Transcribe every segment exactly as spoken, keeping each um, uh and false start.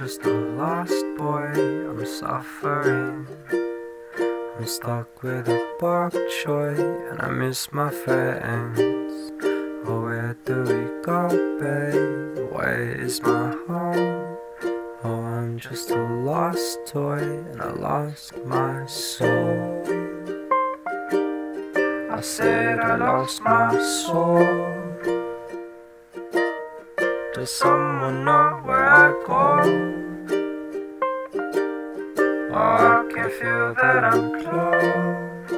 just a lost boy, I'm suffering. I'm stuck with a Bok Choy, and I miss my friends. Oh, where do we go, babe? Where is my home? Oh, I'm just a lost toy, and I lost my soul. I said I lost my soul. Does someone know where I go? Oh, I can feel that I'm close.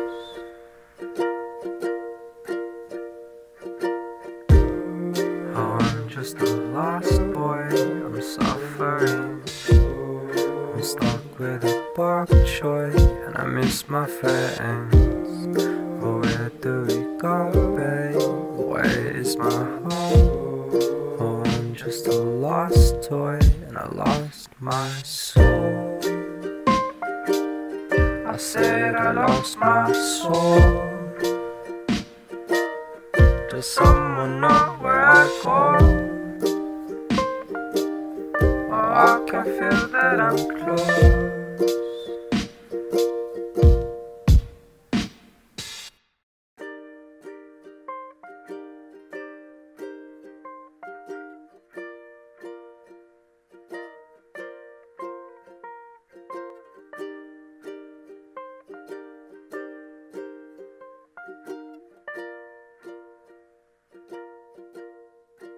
Oh, I'm just a lost boy, I'm suffering. I'm stuck with a Bok Choy, and I miss my friends. Oh, where do we go, babe? Where is my home? Oh, I'm just a lost toy, and I lost my soul. I said I lost my soul. Does someone know where I go? Oh, I can feel that I'm close.